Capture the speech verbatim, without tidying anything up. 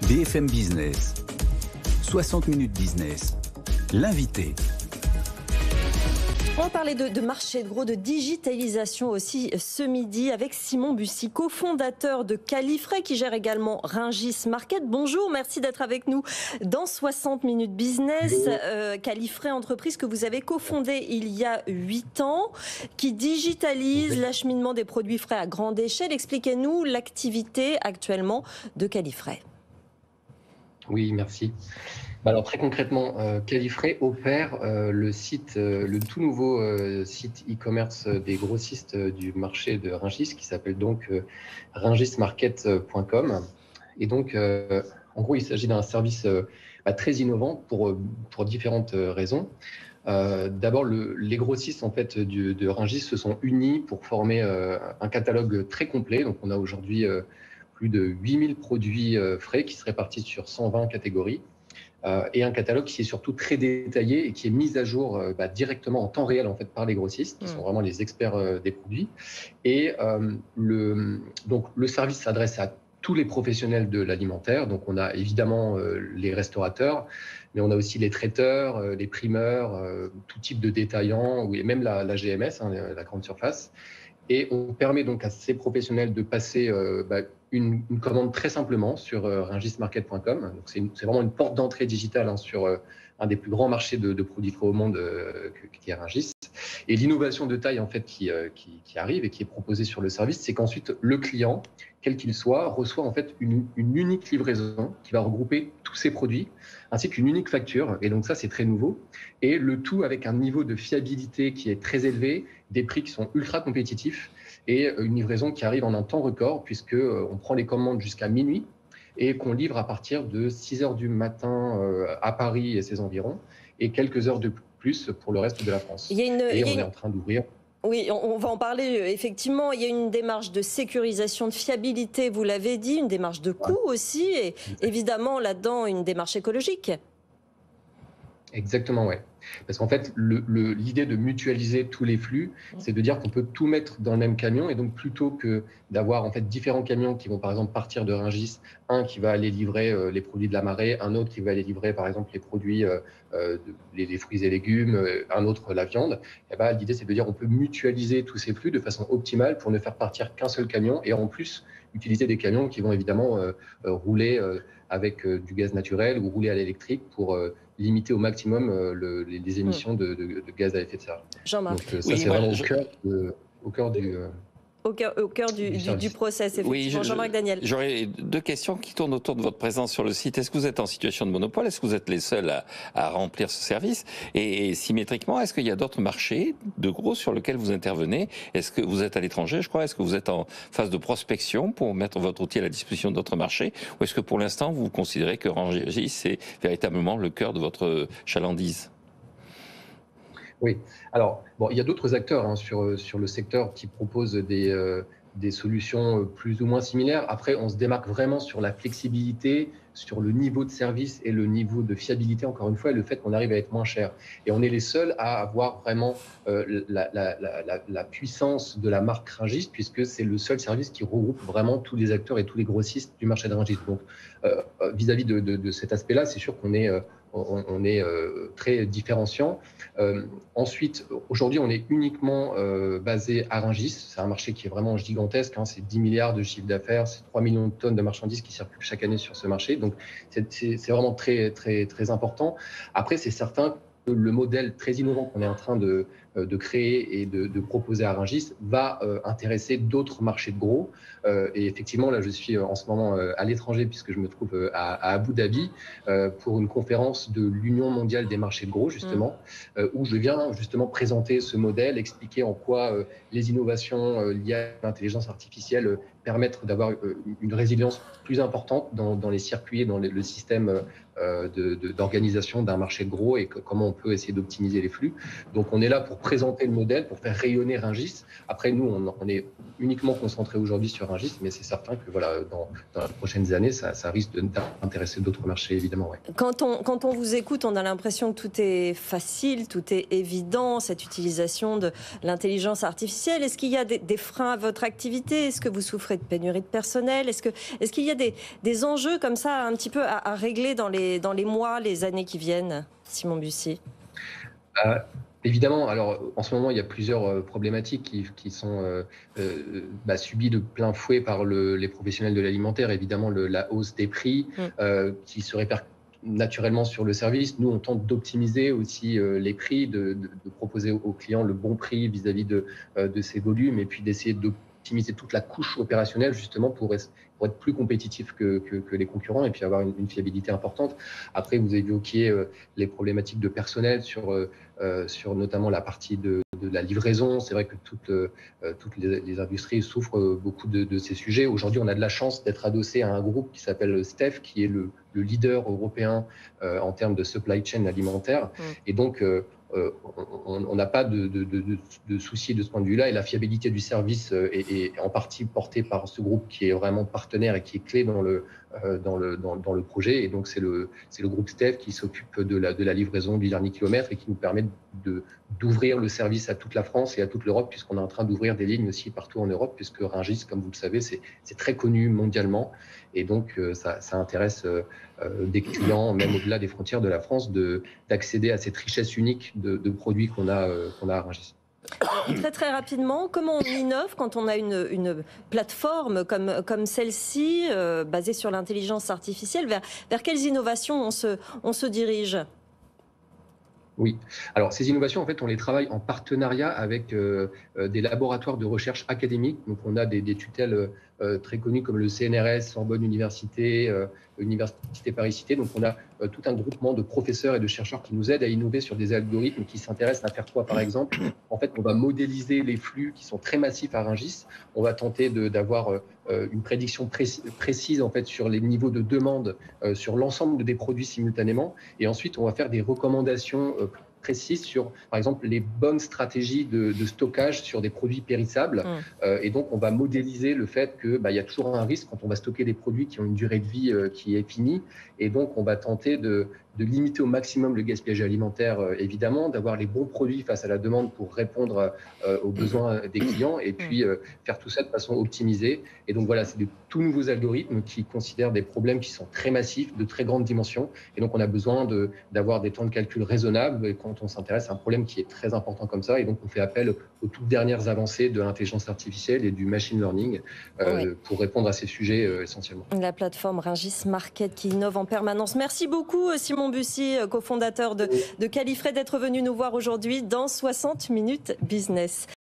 B F M Business, soixante minutes business, l'invité. On va parler de, de marché de gros, de digitalisation aussi ce midi avec Simon Bussy, cofondateur de Califray qui gère également Rungis Market. Bonjour, merci d'être avec nous dans soixante minutes business. Euh, Califray, entreprise que vous avez cofondée il y a huit ans, qui digitalise l'acheminement des produits frais à grande échelle. Expliquez-nous l'activité actuellement de Califray. Oui, merci. Alors très concrètement, euh, Califray opère euh, le site, euh, le tout nouveau euh, site e-commerce des grossistes euh, du marché de Rungis, qui s'appelle donc euh, rungis market point com. Et donc, euh, en gros, il s'agit d'un service euh, bah, très innovant pour pour différentes raisons. Euh, D'abord, le, les grossistes en fait du, de Rungis se sont unis pour former euh, un catalogue très complet. Donc, on a aujourd'hui euh, plus de huit mille produits euh, frais qui se répartissent sur cent vingt catégories. Euh, et un catalogue qui est surtout très détaillé et qui est mis à jour euh, bah, directement en temps réel en fait par les grossistes qui mmh. sont vraiment les experts euh, des produits. Et euh, le, donc le service s'adresse à tous les professionnels de l'alimentaire. Donc on a évidemment euh, les restaurateurs, mais on a aussi les traiteurs, euh, les primeurs, euh, tout type de détaillants, et même la, la G M S, hein, la grande surface. Et on permet donc à ces professionnels de passer euh, bah, une, une commande très simplement sur euh, rungis market point com. Donc c'est, une, c'est vraiment une porte d'entrée digitale hein, sur euh, un des plus grands marchés de, de produits frais au monde euh, qui est Rungis. Et l'innovation de taille en fait qui, euh, qui, qui arrive et qui est proposée sur le service, c'est qu'ensuite le client, quel qu'il soit, reçoit en fait une, une unique livraison qui va regrouper tous ses produits ainsi qu'une unique facture. Et donc ça, c'est très nouveau. Et le tout avec un niveau de fiabilité qui est très élevé, des prix qui sont ultra compétitifs et une livraison qui arrive en un temps record puisque on prend les commandes jusqu'à minuit et qu'on livre à partir de six heures du matin à Paris et ses environs et quelques heures de plus pour le reste de la France. Il y a une, et il y a on une... est en train d'ouvrir. Oui, on va en parler. Effectivement, il y a une démarche de sécurisation, de fiabilité, vous l'avez dit, une démarche de coût aussi, et évidemment là-dedans une démarche écologique. Exactement, ouais. Parce qu'en fait, le, le, l'idée de mutualiser tous les flux, c'est de dire qu'on peut tout mettre dans le même camion. Et donc, plutôt que d'avoir en fait différents camions qui vont par exemple partir de Rungis, un qui va aller livrer euh, les produits de la marée, un autre qui va aller livrer par exemple les produits, euh, euh, de, les, les fruits et légumes, euh, un autre la viande. Et ben, l'idée, c'est de dire qu'on peut mutualiser tous ces flux de façon optimale pour ne faire partir qu'un seul camion et en plus utiliser des camions qui vont évidemment euh, euh, rouler euh, avec euh, du gaz naturel ou rouler à l'électrique pour euh, limiter au maximum euh, le, les, les émissions de, de, de gaz à effet de serre. Jean-Marc. Donc euh, ça, oui, c'est moi, vraiment je... au cœur, de, au cœur du... Euh, Au cœur, au cœur du, du, du process, effectivement. Oui, je, Jean-Marc Daniel. J'aurais deux questions qui tournent autour de votre présence sur le site. Est-ce que vous êtes en situation de monopole? Est-ce que vous êtes les seuls à, à remplir ce service? et, et symétriquement, est-ce qu'il y a d'autres marchés de gros sur lesquels vous intervenez? Est-ce que vous êtes à l'étranger, je crois? Est-ce que vous êtes en phase de prospection pour mettre votre outil à la disposition d'autres marchés? Ou est-ce que pour l'instant, vous considérez que Rungis, c'est véritablement le cœur de votre chalandise? Oui, alors bon, il y a d'autres acteurs hein, sur, sur le secteur qui proposent des, euh, des solutions plus ou moins similaires. Après, on se démarque vraiment sur la flexibilité, sur le niveau de service et le niveau de fiabilité, encore une fois, et le fait qu'on arrive à être moins cher. Et on est les seuls à avoir vraiment euh, la, la, la, la puissance de la marque Rungis, puisque c'est le seul service qui regroupe vraiment tous les acteurs et tous les grossistes du marché de Rungis. Donc, euh, vis-à-vis de, de, de cet aspect-là, c'est sûr qu'on est... Euh, on est euh, très différenciant. Euh, ensuite, aujourd'hui, on est uniquement euh, basé à Rungis. C'est un marché qui est vraiment gigantesque. Hein. C'est dix milliards de chiffre d'affaires, c'est trois millions de tonnes de marchandises qui circulent chaque année sur ce marché. Donc, c'est, c'est, c'est vraiment très, très, très important. Après, c'est certain que le modèle très innovant qu'on est en train de, de créer et de, de proposer à Rungis va euh, intéresser d'autres marchés de gros. Euh, et effectivement, là, je suis en ce moment euh, à l'étranger puisque je me trouve à, à Abu Dhabi euh, pour une conférence de l'Union mondiale des marchés de gros, justement, mmh. euh, où je viens justement présenter ce modèle, expliquer en quoi euh, les innovations euh, liées à l'intelligence artificielle euh, permettent d'avoir euh, une résilience plus importante dans, dans les circuits et dans les, le système euh, de, de, d'organisation d'un marché de gros et que, comment on peut essayer d'optimiser les flux. Donc, on est là pour présenter le modèle, pour faire rayonner Rungis. Après, nous, on, on est uniquement concentré aujourd'hui sur Rungis, mais c'est certain que voilà, dans, dans les prochaines années, ça, ça risque d'intéresser d'autres marchés, évidemment. Ouais. Quand on, quand on vous écoute, on a l'impression que tout est facile, tout est évident, cette utilisation de l'intelligence artificielle. Est-ce qu'il y a des, des freins à votre activité? Est-ce que vous souffrez de pénurie de personnel? Est-ce que, est-ce qu'il y a des, des enjeux comme ça un petit peu à, à régler dans les, dans les mois, les années qui viennent, Simon Bussy? euh, Évidemment, alors en ce moment, il y a plusieurs euh, problématiques qui, qui sont euh, euh, bah, subies de plein fouet par le, les professionnels de l'alimentaire. Évidemment, le, la hausse des prix mm. euh, qui se répercute naturellement sur le service. Nous, on tente d'optimiser aussi euh, les prix, de, de, de proposer aux clients le bon prix vis-à-vis de, euh, de ces volumes, et puis d'essayer d'optimiser toute la couche opérationnelle justement pour, pour être plus compétitif que, que, que les concurrents et puis avoir une, une fiabilité importante. Après, vous évoquiez euh, les problématiques de personnel sur, euh, sur notamment la partie de, de la livraison. C'est vrai que toutes, euh, toutes les, les industries souffrent beaucoup de, de ces sujets. Aujourd'hui, on a de la chance d'être adossé à un groupe qui s'appelle Stef, qui est le, le leader européen euh, en termes de supply chain alimentaire. Mmh. Et donc, euh, Euh, on n'a pas de, de, de, de soucis de ce point de vue-là, et la fiabilité du service est, est en partie portée par ce groupe qui est vraiment partenaire et qui est clé dans le, euh, dans le, dans, dans le projet. Et donc c'est le, c'est le groupe Stef qui s'occupe de la, de la livraison du dernier kilomètre et qui nous permet de, d'ouvrir le service à toute la France et à toute l'Europe, puisqu'on est en train d'ouvrir des lignes aussi partout en Europe, puisque Rungis, comme vous le savez, c'est, c'est très connu mondialement, et donc euh, ça, ça intéresse euh, des clients, même au-delà des frontières de la France, de, d'accéder à cette richesse unique de, de produits qu'on a, euh, qu'on a à Rungis. Très très rapidement, comment on innove quand on a une, une plateforme comme, comme celle-ci, euh, basée sur l'intelligence artificielle, vers, vers quelles innovations on se, on se dirige ? Oui. Alors, ces innovations, en fait, on les travaille en partenariat avec euh, des laboratoires de recherche académiques. Donc, on a des, des tutelles euh, très connues comme le C N R S, Sorbonne Université, euh, Université Paris-Cité. Donc, on a euh, tout un groupement de professeurs et de chercheurs qui nous aident à innover sur des algorithmes qui s'intéressent à faire quoi, par exemple. En fait, on va modéliser les flux qui sont très massifs à Rungis. On va tenter de, d'avoir euh, une prédiction précise, précise en fait, sur les niveaux de demande euh, sur l'ensemble des produits simultanément. Et ensuite, on va faire des recommandations euh, précises sur, par exemple, les bonnes stratégies de, de stockage sur des produits périssables. Mmh. Euh, et donc, on va modéliser le fait que bah, y a toujours un risque quand on va stocker des produits qui ont une durée de vie euh, qui est finie. Et donc, on va tenter de, de limiter au maximum le gaspillage alimentaire, euh, évidemment, d'avoir les bons produits face à la demande pour répondre euh, aux besoins des clients, et puis euh, faire tout ça de façon optimisée. Et donc, voilà, c'est de tout nouveaux algorithmes qui considèrent des problèmes qui sont très massifs, de très grande dimension. Et donc, on a besoin de, d'avoir des temps de calcul raisonnables et quand on s'intéresse à un problème qui est très important comme ça. Et donc, on fait appel aux toutes dernières avancées de l'intelligence artificielle et du machine learning euh, oui. pour répondre à ces sujets euh, essentiellement. La plateforme Rungis Market qui innove en permanence. Merci beaucoup, Simon Bussy, cofondateur de, de Califray, d'être venu nous voir aujourd'hui dans soixante minutes Business.